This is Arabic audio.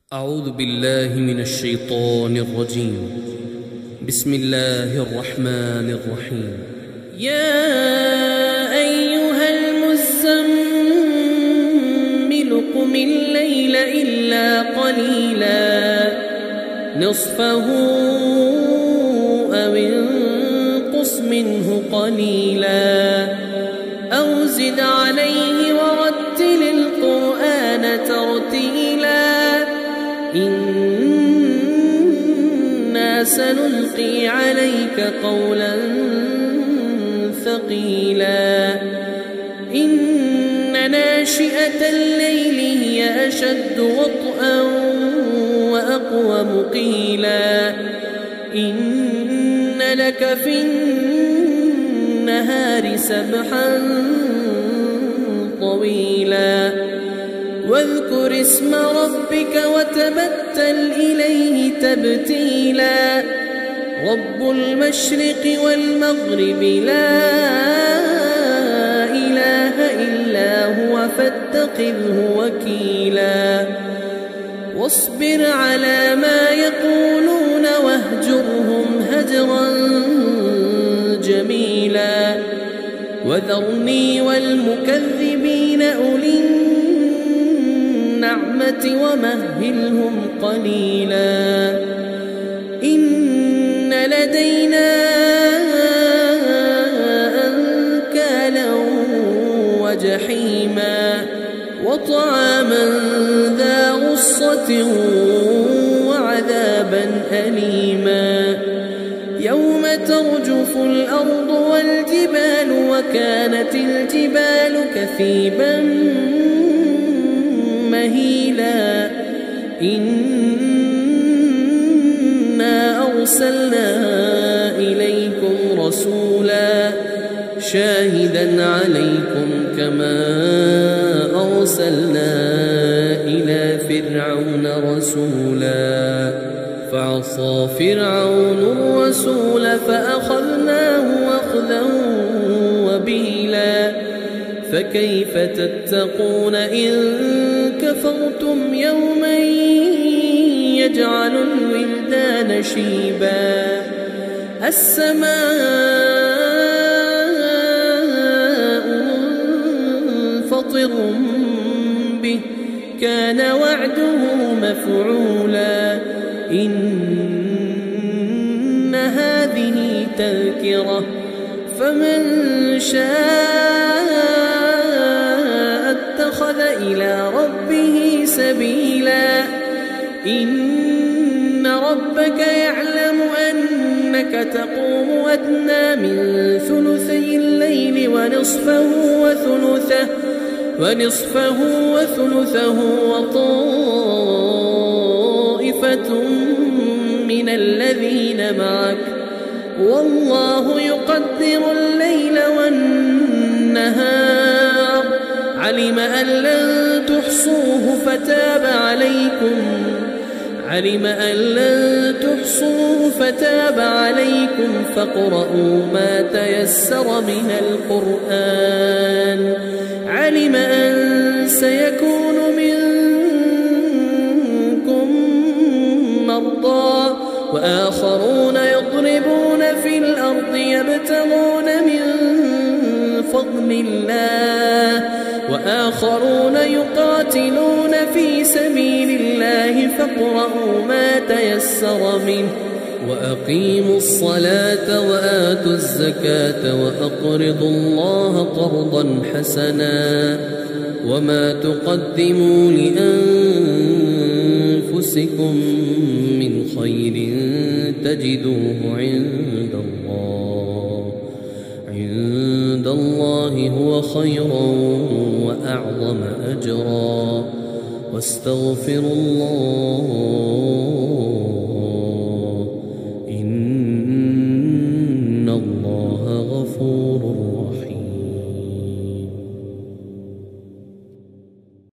أعوذ بالله من الشيطان الرجيم. بسم الله الرحمن الرحيم. يا أيها المزمل قم الليل إلا قليلا نصفه أو انقص منه قليلا أو زد عليه ورتل القرآن ترتيلا إنا سنلقي عليك قولا ثقيلا إن ناشئة الليل هي أشد وطئا وأقوم قيلا إن لك في النهار سبحا طويلا واذكر اسم ربك وتبتل إليه تبتيلا رب المشرق والمغرب لا إله إلا هو فاتخذه وكيلا واصبر على ما يقولون واهجرهم هجرا جميلا وذرني والمكذبين أولي النعمة ومهلهم قليلا إن لدينا أنكالا وجحيما وطعاما ذا غصة وعذابا أليما يوم ترجف الأرض والجبال وكانت الجبال كثيبا مهيلا إنا أرسلنا إليكم رسولا شاهدا عليكم كما أرسلنا إلى فرعون رسولا فعصى فرعون الرسول فأخذناه أخذا وبيلا فكيف تتقون إن كفرتم يوما يجعل الولدان شيبا السماء منفطر به كان وعده مفعولا إن هذه تذكرة فمن شاء اتخذ إلى ربه سبيلا إن ربك يعلم أنك تقوم أدنى من ثلثي الليل ونصفه وثلثه وطائفة من الذين معك والله يقدر الليل والنهار علم أن لن تحصوه فتاب عليكم فاقرؤوا ما تيسر من القرآن علم أن سيكون منكم مرضى وآخرون يضربون في الأرض يبتغون من فضل الله وآخرون يقاتلون في سبيل الله فاقرؤوا ما تيسر منه وأقيموا الصلاة وآتوا الزكاة وأقرضوا الله قرضا حسنا وما تقدموا لأنفسكم من خير تجدوه عند الله هو خيرا وأعظم أجرا واستغفروا الله